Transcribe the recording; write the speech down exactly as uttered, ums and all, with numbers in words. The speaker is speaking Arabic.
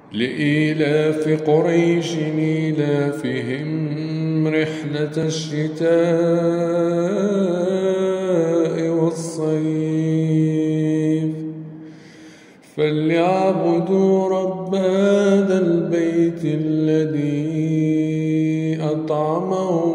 لإيلاف قريش إيلافهم رحلة الشتاء والصيف فليعبدوا رب هذا البيت الذي أطعمهم